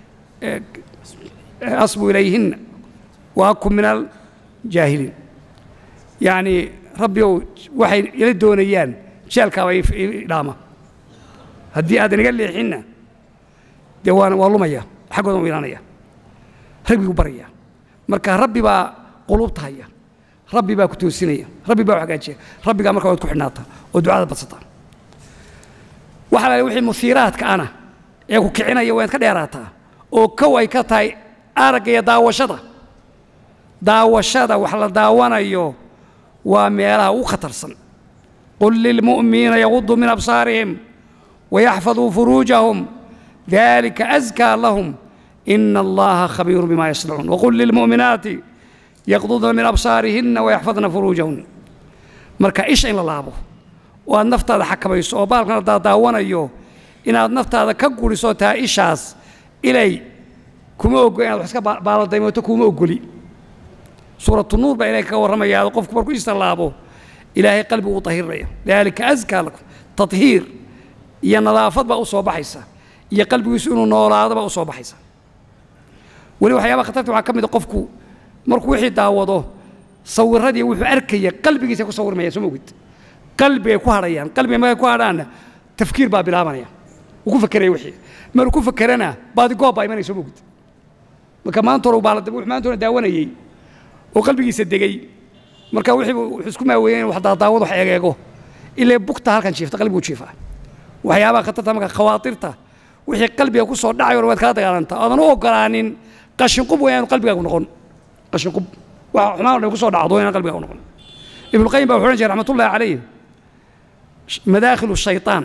أصب إليهن وأكون من الجاهلين يعني ربي وحي يلدون إيان شالك وإلامة هدي آدن قال لي حنا ديوان والله مياه حقهم ويرانيا ربي بريا مركا ربي با قلوب تهيا ربي با كتوسينيا ربي با حاجاتي ربي با مركا ودكو حناطه ودعاء بسيطه وحلا وحي مثيرات كأنا ee ku kicinaya waad ka dheeraataa oo ka way ka tahay aragga iyo daawashada wax la daawanayo waa meelaha u khatarsan qul lil mu'minina yaghuddu min absaarihim wa yahfadhu furujahum dhalika azka lahum inna allaha khabirun bima yasna'un wa qul lil mu'minati yaghdudna min absaarihinna wa yahfadhna furujahun marka isha in la laabo oo naftaada xakamayso oo baalkan daawanayo inaad naftaada ka guriso taa ishaas ilay kuma ogo inaad wax iska baaladaymoto kuma ogoli suuratu nuur baa ilaahay ka warramayaa qofku markuu islaabo ilaahay qalbigu u tahiraya dalika azka lakum tathir iyo nadaafad baa u soo baxaysa iyo qalbigiisu inuu noolaado baa u soo baxaysa wali waxyaaba khatarta waxaa ka mid qofku markuu wixii daawado sawiradii wuxuu arkaya qalbigiisa ku sawirmaya soo mogid qalbiga ku hadhayaan qalbiga ma ku hadhaana tafkiir baa bilaabanaya وكيف فكري وحي ما كيف فكرنا بعد قوبا ما يسوي موجود وكمان ترى بالد وحمان ترى داونا يي وقلبي يصدقي مركا وحي حسكم وين واحد داود وحياجو إلا بوقتها هالكن شيف تقلبي وتشيفها وحيابا خطتها مك خواطرته وحي قلبي يكون صور داعي ورواد كذا قالنت أنا نو قرانين قشن قب وين قلبي يكون نقول قشن قب وحمان يكون صور داعي وين قلبي يكون نقول ابن القيم بحرنجة رحمة الله عليه مداخل الشيطان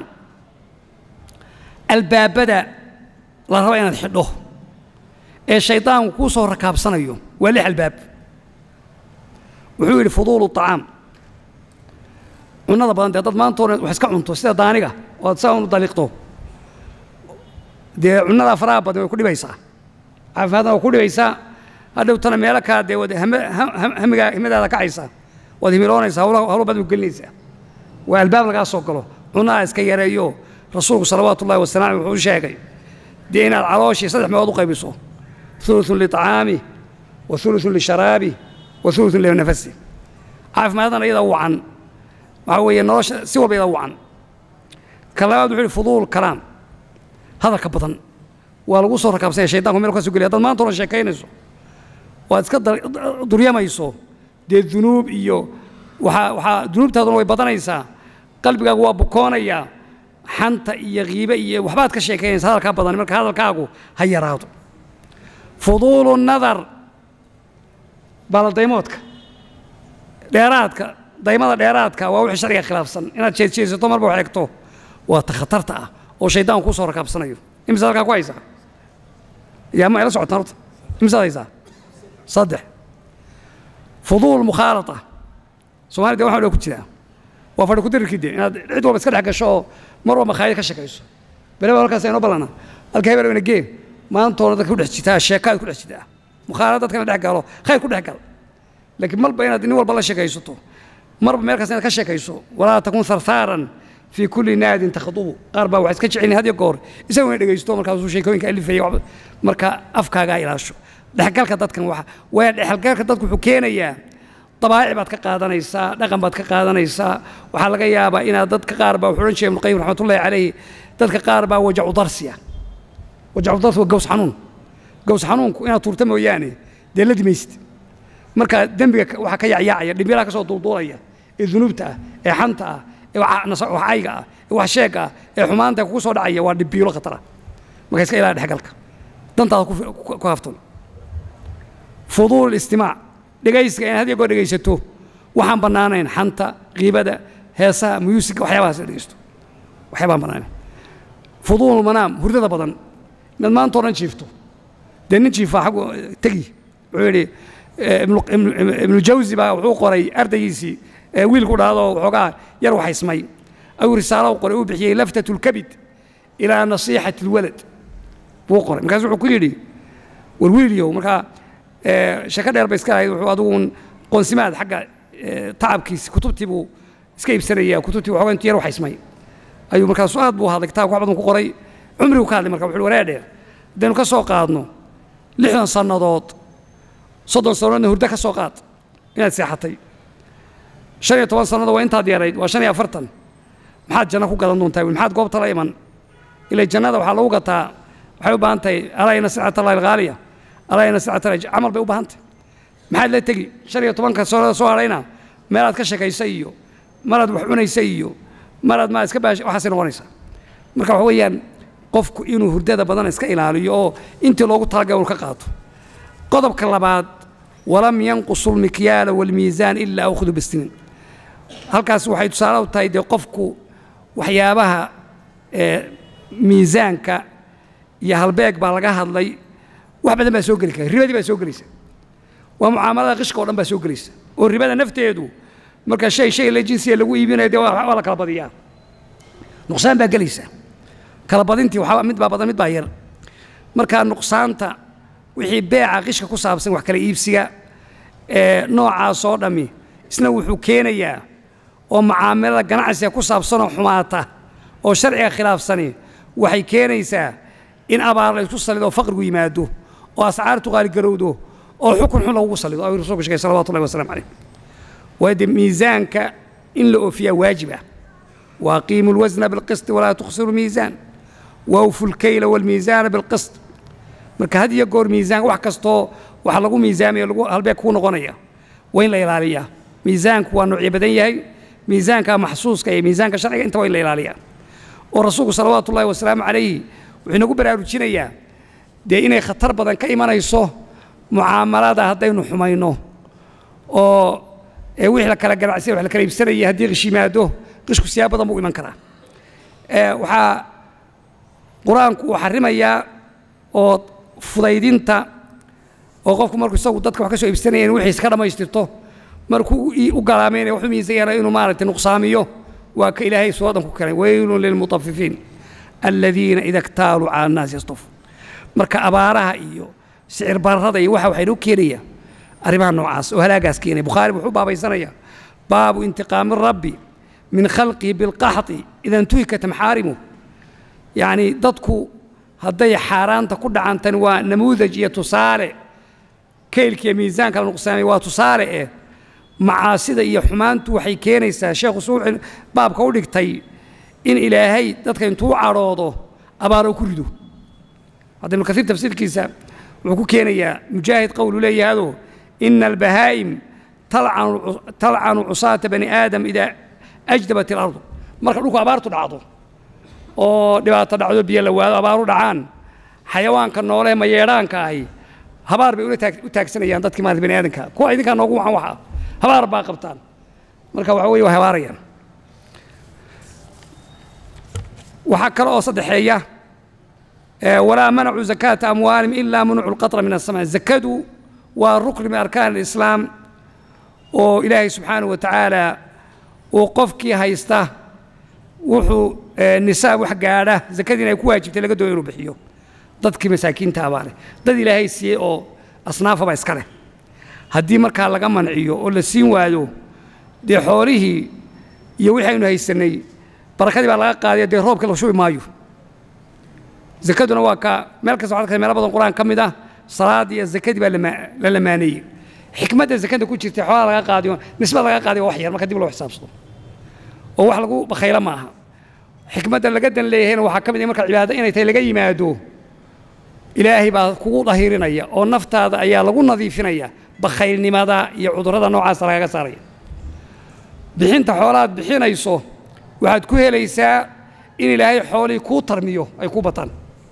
الباب بدأ لا ربع أن تحده الشيطان كوسه ركاب صنيو ولح الباب وحول فضول الطعام ونضرب أنت تضمن طور وحسك عنده سيد دانية وتصاون طليقته ده عنده فراب ده كل بيسا عارف هذا كل بيسا هذا وتنا مالك هذا وده هم هذا كعيسى وده ميرون يسا هو بدو كلنيسا والباب لقى سوكله عنده إسكيريو رسولك صلوات الله والسلام وحول شاقي دينا العراشي صدح ما وضو قيبسه ثلث لطعامه وثلث لشرابه وثلث لنفسه عارف ما هذا يضوعا وهو ينرش سوى بيضوعا كلام يدعو فضول الكلام هذا كبطن ولو صور كبسه الشيطان هم يركزوا يقول هذا ما انطر شاكين يسو واتكدر دريا ما يسو دي الذنوب إيو وحا ذنوب تهضروا يبطن يسا قلبك هو بكونيا حنتا يغيبة وحبات كشيكين هذا كابضان مرك هذا الكاغو هيا راضو فضول النظر بالديموتك ديراتك ديمada dheeraadka waa wixii shariga khilaafsan inaad jeedjeesato marba wax eegto waa takhatarta ah oo shaydaanku ku soo rakaabsanayo imisa halka ku haysa yaa ma ila socotaan horta imisa haysa saddex fuduul mukhalata Soomaalida waxa loo ku jiraa waa fadhi ku dirkide inaad cid walba iska dhex gasho mar walba khayr ka shaqeyso bale halkaas aynu balana halka hebel ina geey maantooda dadka ku dhex jitaa sheekada ku dhex jitaa mukhalata dadka dhex galo khayr ku dhex gal laakiin malba inaad in walba la shaqeysato مرة ميركا سنة كشكيسو ولا تكون ثرثارا في كل ناد تخطبه قاربا وحس كجعلني هذه الجور يسوي دغيستو مركا سو شيكوين كالف في مركا افكاغا يلاشو dhexgalka dadkan waa dhexgalka dadku wuxuu keenayaa dabaa'ic baad ka qaadanaysaa dhaqan baad ka qaadanaysaa waxaa laga yaabaa inaad dadka qaar baa wuxuu odhan jiray ibnu qayyim raxmatullaahi calayhi dadka qaar baa wajacu darsiya wajacu darsi waa gaws xanuunku inaad tuurta mooyaane dee la dimaysid marka dembiga waxaa ka yacyaacaya dhimbilaha ka soo duulduulaya ee dunuubta ah ee xanta ah ee wax cayga ah ee wax sheega ah ee xumaanta kugu soo dhacaya waa dhibbiilo khatar ah marka iska ilaali dhexgalka dantaada ku hafton fuduul istimaac dhegaysiga inaad had iyo goor dhegaysato waxaan bannaanayn xanta qiibada heesaha muusika waxyaabahaas dhegaysto waxyaabaan bannaanayn fuduul manaam hurdada badan inaad maanta oo dhan jiifto dee nin jiifaa xaggu tegi wuxuu yidhi ibnu jawsi baa wuxuu qoray ardaygiisii wiilku dhahdo waxoogaa yar waxaysmay ayuu risaalo u qoray uu bixiyey laftatu lkabid ilaa nasiixati lwalad buu qoray markaas wuxuu ku yidhi war wiilyow markaa shaka dheer bay iska ahayd wuxuu adiguun qoonsimaad xagga tacabkiisi kutubtii buu iska iibsanaya kutubtii waxoogaa intuu yar waxaysmay ayuu markaasu aad buu hadlay kitaabka wax badan ku qoray cumrigu ka hadlay marka wuxuu waree dheer haddaynu ka soo qaadno 60 sannadood 30 sannadoodna hurdo ka soo qaad inaad seexatay 15 sannadood waa intaad yarayd waa 45 maxaad janno ku gadan doontaa maxaad goobta la iman ilaa jannada waxaa lagu gataa waxay u baahan tahay alayna sicata allahi alghaaliya alayna sicata camal bay u baahan tahay maxaad la tegi 15 sannadood soo harayna meelaad ka shaqaysa iyo maraad wax cunaysa iyo maraad ma iska baash waxaas noqonaysa marka waxa weeyaan qofku inuu hurdada badan iska ilaaliyo oo intii loogu talagalay ka qaato qodobka labaad walam yanqusu almikyaal walmiisaan illa akhudhu bisinin halkaas waxay tusaale u tahay dee qofku waxyaabaha miisaanka iyo halbeeg baa laga hadlay wax badan baa soo geli kara ribadii baa soo gelaysa waa mucaamalada qishka oo dhan baa soo gelaysa oo ribada nafteedu marka shay la jinsiya lagu iibinayo dee waa la kala badiyaa nuqsaan baa gelaysa kala badintii waxaa mid baa badan mid baa yar markaa nuqsaanta wixii beeca qishka ku saabsan wax kala iibsiga noocaas oo dhammi isna wuxuu keenayaa oo mucaamalada ganacsiga ku saabsanoo xumaata oo sharciga khilaafsani waxay keenaysaa in abaar la isku salido oo faqrigu yimaado oo ascaartu qaaligarowdo oo xukun xun lagu salido ayuu rasuulku sheegay salawaatullahi wasalaamu calayh وهذا ميزانك إن لأوفيا واجبة وأقيموا الوزن بالقسط ولا تخسروا الميزان وأوفوا الكيل والميزان بالقسط marka had iyo goor miisaan wax kasto waxa lagu miisaamiyo lagu halbeeg ku noqonaya way la ilaaliyaa miisaanku waa nooc badan yahay miisaanka maxsuuska iyo miisaanka sharciga inta way la ilaaliyaa oo rasuulku salawaatullaahi wasalaamu calayhi wuxuu nagu baraarujinayaa dee inay khatar badan ka imanayso mucaamalada haddaynu xumayno oo wixii la kala ganacsiyo wax la kala iibsanaya haddii qish yimaado qishku siyaab badan buu iman karaa waxaa qur-aanku uu xarimayaa oo fudaydinta oo qofku markuu isagu dadka wax ka soo iibsanaya inuu wixiis ka dhammaystirto markuu u galaameynaya wuxuu miisayana inuu maaragtay nuqsaamiyo waa ka ilaahay suuradan ku keenay waylun lilmutafifiin aladiina ida ktaaluu cala annaasi yastufu marka abaaraha iyo sicir barrada iyo waxa waxaynu keenayaa arrimaha noocaas oo halaagaas keenay bukhaari wuxuu baabaysanaya baabu intiqaami rabbi min khalqihi bilqaxti ida intuhikat maxaarimu yacni dadku hadday xaaraanta ku dhacantani waa namuudaj iyo tusaale kaylkiiyo miisaanka la nuqsaamay waa tusaale macaasida iyo xumaantu waxay keenaysaa sheekhu suuxi baabka u dhigtay in ilaahay dadka intuu cadhoodo abaar uu ku rido hadda ibnu kasiir tafsiirkiisa wuxuu ku keenayaa mujaahid qowlu leeyahado ina albahaa'im talcanu cusaata bani aadam idaa ajdabat ilardu marka dhulku abaartu dhacdo oo dhibaato dhacdo biyo la waado abaaru dhacaan xayawaanka noole ma yeedhaanka ahi habaar bay u taagsanayaan dadkii maanta bani aadamka kuwa idinkaa noogu waxan waxa habaar baa qabtaan marka waxa weeye waa habaarayaan waxaa kale oo saddexeeya walaa manacu zakaata amwaalihim ilaa manucu lqatra min asamaa zakadu waa rukni min arkaan alislaam oo ilaahay subxaanahu wa tacaala uu qofkii haysta wuxuu nisaab wax gaadha zakadiina ay ku waajibtay laga dooyo inuu bixiyo dadkii masaakiinta abaa leh dad ilaahay siiyey oo asnaafaba iska leh haddii markaa laga manciyo oo la siin waayo dee xoolihii iyo wixii aynu haysanay barakadii baa laga qaadaya dee roobka la shubi maayo zakaduna waa ka meel kasta waxaad meelo badan qur-aan ka mid ah صلاة يا زكاة بلا مانية حكمة الزكاة كل شيء تحوال لقى قاضي نسبة لقى قاضي وحير ما كدي له حساب صدق ووحلقوا بخير معها حكمة اللي قد اللي هنا وحكمت إمرك العبادة إن يتلقي ما يدوه إلهي بقول ظهيرنا يا أو نفط هذا يا لقول نظيفنا يا بخير لماذا يعود هذا نوع سرقة سرية بحين تحولات بحين يصو وعد كوه ليس إن إلهي حولي كوتر ميو أي كوبطان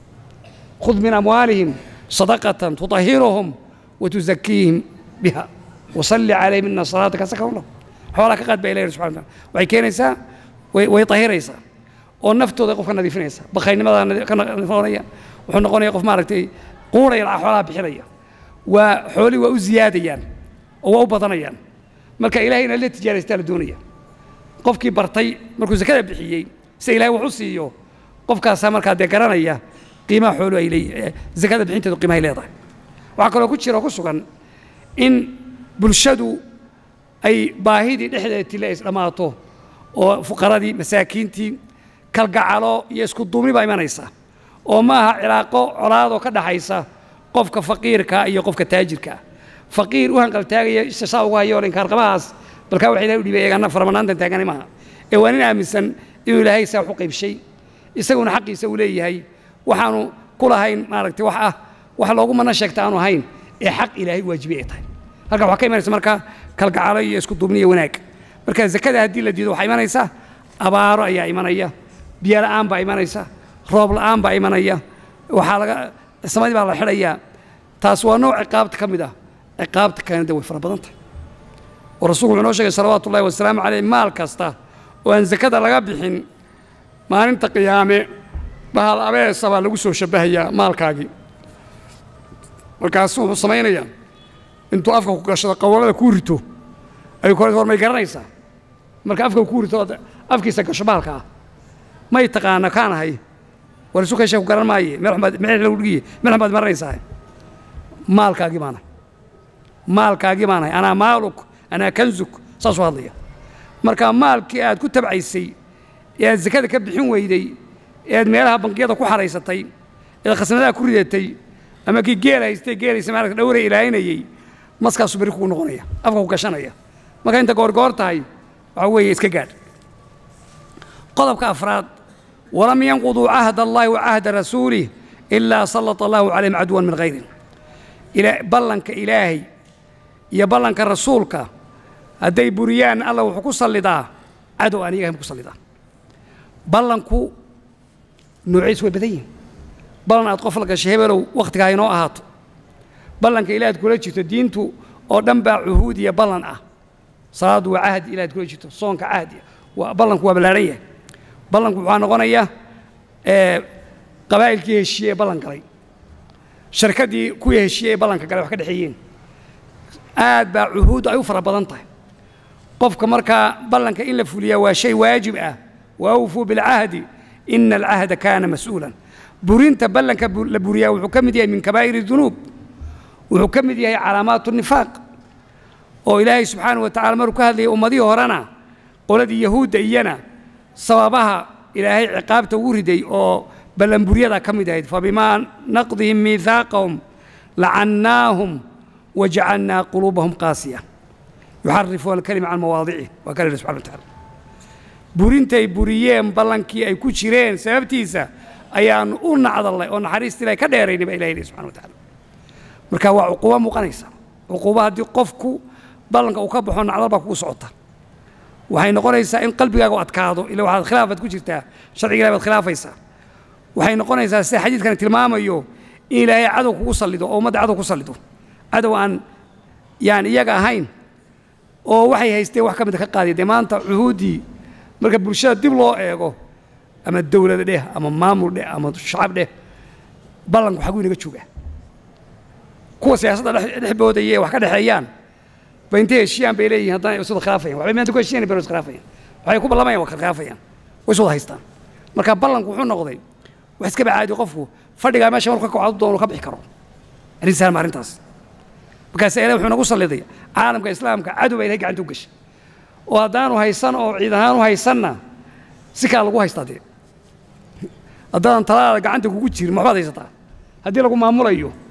خذ من أموالهم صدقة تطهيرهم وتزكيهم بها وصلي عليهم من صلاتك سكروا له حولك قد بإلهي سبحانه وتعالى وعكين يسا ويطهير يسا والنفط ذا قفنا نظيفنا يسا بخير لماذا كان نفوريا وحنا قلنا يقف مارتي قورة يلعى حولها بحرية وحولي وزياديا وبطنيا مركا إلهينا اللي تجاري استال الدنيا قفكي برتي مركو زكاة بحيي سي إلهي وحسيو قفكا سامركا ديكرانيا قيمة حولو إلي زكاة بحين تدو قيمة إليه وعقلوا كتشي ركسوكا إن بلشدو أي باهيدي نحن تلاقي إسلاماتو وفقرادي مساكينتي كالقعالو يسكو الدومي بايمانيسا وماها علاقو عراضو كدحيسا قفك فقيركا iyo qofka taajirka faqiir waxaan qaltaagay isasaaw waa yoolin karqabaas balka waxay leeyahay dhibayagana farmanaanta taagan maaha ee waan in aaminsan inuu ilaahay saa u qaybshay isaguna xaqiisa u leeyahay waxaanu kulahayn maaragtay wax loogu mana sheegta aanu hayn ee xaq ilaahay waajibay tahay halka waxa ka imanaysa marka kalgacalo iyo isku duubniyo wanaag marka zakada hadii la diido waxa imanaysa abaaro ayaa imanaya biyo la'aan baa imanaysa roob la'aan baa imanaya waxa laga السماء بقى الحرية تاسوا نوع عقابت كمدة عقابت كان دوي فربضنت ورسول الله نوشك صلوات الله والسلام عليه مال كاستا وأن زكاة لقابحين ما أنت قيامي بهالأبي السبا لقصو شبهية مال كاقي والكاسو السماينية انتو أفكوا كاشتا قوالا كوريتو أي كوريتو ما يقرنيسا مركا أفكوا كوريتو أفكي سكا شبالكا ما يتقانا كان هاي ورسوك شيخ قرن ماي محمد محمد مريسا مالك أجمانه أنا مالك أنا كنزك صاصو هذية مركا مالك يا كنت بعيسي يا الزكاة كبحين ويدي يا ميلها بنقيضة كحريستي إذا خسنا كوريتي أما كي جيري سمعك دوري إلى هنا يي مسكا صبركوا نغنية أفقوا كشانية ما كان أنت قرقرت هاي عوي إسكجار قلب كأفراد ولم ينقضوا عهد الله وعهد رسوله إلا سلط الله عليهم عدوا من غيرهم إلى بلنك إلهي يا بلنك رسولك هدي بريان الله وحكو صلدا عدو أن يهم صلدا بلنكو نوعيس وبدين بلن أتقف لك الشهبة وقتك هاي نوعات بلنك إلهي تقول لك تدينتو أو دنبع عهود يا بلن صاد وعهد إلهي تقول لك صونك عهد وبلنك وبلارية بلنك وحنا غنية قبائل كي هشية بلنك لي شركة دي كوي هشية بلنك قالوا حكا حيين آد بعهود أيوفر بلنطه قفك مركا بلنك إلا فوليا وشيء واجب وأوفوا بالعهد إن العهد كان مسؤولا بورينتا بلنك لبوريا وحكم دي من كبائر الذنوب وحكم دي علامات النفاق وإلهي سبحانه وتعالى مركا هذه أمدي ورانا قولدي يهود إيانا صوابها إلهي عقابته وردي أو بلنبوريا كم دايد فبما نقضهم ميثاقهم لعناهم وجعلنا قلوبهم قاسية يحرفون الكلمة عن مواضعه وكان سبحانه وتعالى بورينتي بوريين بلنكي أي كوشيرين سببتيسا أيان أولنا عد الله وأن حريستي لا كديرين بإلهي سبحانه وتعالى مركا عقوبة مقنيسة عقوبة هذه قفكو بلنك وكبحون على ربك وصعوتها وحين نقوليسا إن قلبك أتكاضو إلا واحد خلافة كوشيرتها شرعي لا خلافيسا وحين نقوليسا سي حديث كانت الماما يو إلهي عدو كوصلدو أو مد عدو كوصلدو عدو أن يعني يجا هين oo waxay haystay wax ka mid ka qaadiyay maanta cuhudi marka bulshada dib loo eego ama dawladda dheeh ama maamul dheeh ama shacab dheeh balanku xagu inaga jooga kuwa siyaasadda dhex boodayay wax ka dhaxeeyaan bayntii heshiiyaan bay leeyihiin haddana ay soo khilaafayaan waxay maanta ku heshiiyeen bay khilaafayaan waxay ku ballamayaan wax khilaafayaan way soo haystaan marka balanku wuxuu noqday wax iska bacaadi qofku fadhiga meesha marka ka wacdo doono ka bixi karo arinsan maarintaas markaas ilaahay wuxuu nagu saliday caalamka islaamka cadow ay gacanta u gashay oo hadaan u haysan oo ciid ahaan u haysanna si kale lagu haystade hadaan talaada gacanta kugu jirin ma waxaad haysataa hadii lagu maamulayo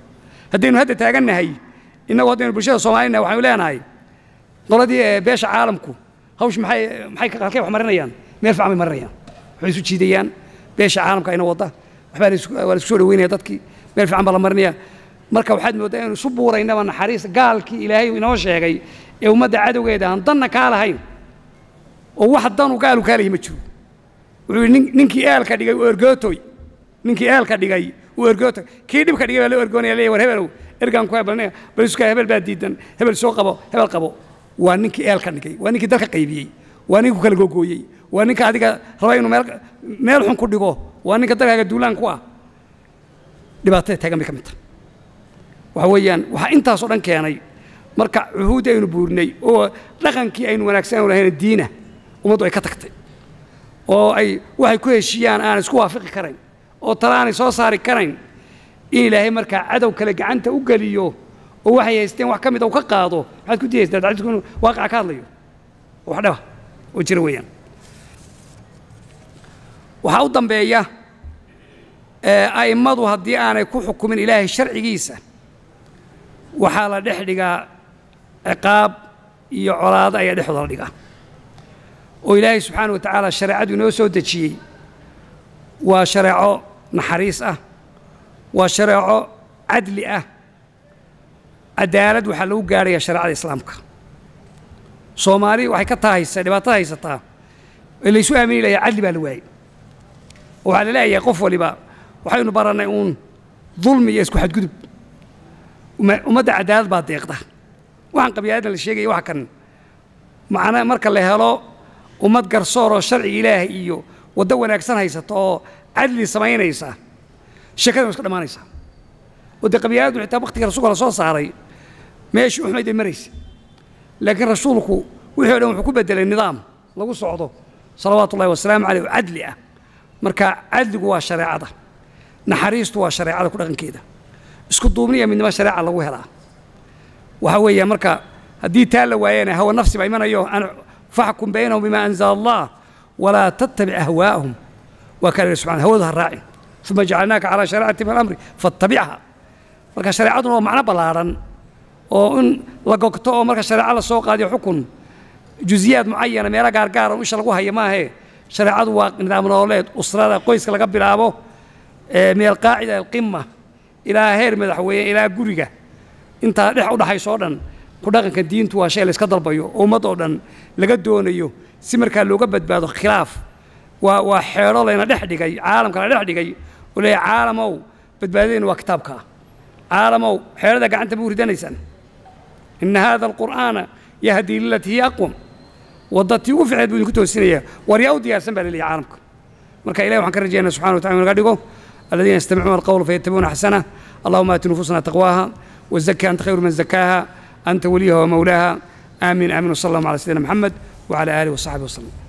haddaynu hadda taagannahay innagu haddaynu bulshada soomaalina waxaynu leenahay qoladii beesha caalamku hawsh maxay halkay wax marinayaan meel fiican bay marinayaan waxay isu jiidayaan beesha caalamka ayna wadda waxbaa waa la isku soo dhaweynaya dadkii meel fiican baa la marinaya marka waxaad mooddaa inaynu isu buuraynaba naxariis gaalkii ilaahay inoo sheegay ee ummadda cadowgeeda aan danna kaa lahayn oo wax danu gaalu kaa lahi ma jiro wuxuu yidhi ninkii eelka dhigay uu ergootoy ninkii eelka dhigay uu ergootoy kii dhibka dhigay baa loo ergoonaya leeyahy war hebelow ergaan ku hebelnaya bal iska hebel baa diidan hebel soo qabo hebel qabo waa ninkii eelka dhigay waa ninkii dalka qaybiyey waa ninkii ku kala googooyey waa ninka adiga raba inuu meel xun ku dhigo waa ninka dalkaaga duulaan ku ah dhibaatada taagan bay ka mid tahay waxa weeyaan waxaa intaasoo dhan keenay marka cuhuuddii aynu buurnay oo dhaqankii aynu wanaagsan lahayn diina ummaddu ay ka tagtay oo ay waxay ku heshiiyaan aan isku waafaqi karayn oo tala aanay soo saari karayn in ilaahay markaa cadow kale gacanta u geliyo oo waxay haysteen wax ka mid uu ka qaado waxaad ku diyaysaa dacdisku inuu waaqaca ka hadlayo wax dhaba oo jira weeyaan waxaa u dambeeya a'immadu haddii aanay ku xukumin ilaahay sharcigiisa waxaa la dhex dhigaa ciqaab iyo colaado ayaa dhexdooda la dhigaa oo ilaahay subxaana wa tacaala shareecadu inoo soo dejiyey waa shareeco naxariis ah waa shareeco cadli ah cadaalad waxaa lagu gaadhayaa shareecada islaamka soomaali waxay ka tahaysa dhibaatada haysataa ee laysu aamini layaa cadli baa la waayey oo waxaa la leeyahay qof waliba waxaynu barannay uun dulmi iyo isku xadgudub ummadda cadaalad baa deeqda waxaan qabyaaladdan la sheegaya waxa kan macna marka la helo ummad garsoor oo sharciga ilaahay iyo waddo wanaagsan haysata oo cadli samaynaysa sheekada waa iska dhammaanaysaa oo dee qabyaaladdu xitaa waqtiga rasuulka la soo saaray meeshii uxmayd ay maraysa laakiin rasuulku wixii o dhan wuxuu ku beddelay nidaam lagu socdo salawaatu ullahi wasalaamu caleyh oo cadli ah marka cadligu waa shareecada naxariistu waa shareecada ku dhaqankeeda isku duubniya midnimo shareeca lagu helaa waxa weeya marka haddii taa la waayana hawa nafsi baa imanayo faxkum baynahum bima anzala allah walaa tattabic ahwaa'ahum waa kaa leeyahay subxana hawada ha raacin uma jacalnaaka calaa shariicati min alamri faattabicha marka shareecaduna waa macno ballaadhan oo in la gogto oo marka shareeco la soo qaadiyo xukun juziyaad mucayana meelo gaargaara isha lagu haya maahee shareecadu waa nidaam nololeed usrada qoyska laga bilaabo min alqaacida alqima ilaa heer madaxweyne ilaa guriga intaa dhex u dhaxayso oo dhan ku dhaqanka diintu waa shay la iska dalbayo oo ummad oo dhan laga doonayo si markaa looga badbaado khilaaf waa xeedho layna dhex dhigay caalamka la dhex dhigay oo leeyahay caalamow badbaadadeenna waa kitaabka caalamow xeedhada gacanta buu ridanaysaan ina hada alqur'aana yahdii lilatii hiya aqwam waddatii ugu fiicneed buu idinku toosinaya war yaa u diyaarsan baa laleeyahay caalamka marka ilahi waxaan ka rajaynaa subxana wa tacala inu naga dhigo الذين يستمعون القول فيتبعون أحسنه اللهم آت نفوسنا تقواها وزكها أنت خير من زكاها أنت وليها ومولاها آمين آمين وصلى الله على سيدنا محمد وعلى آله وصحبه وسلم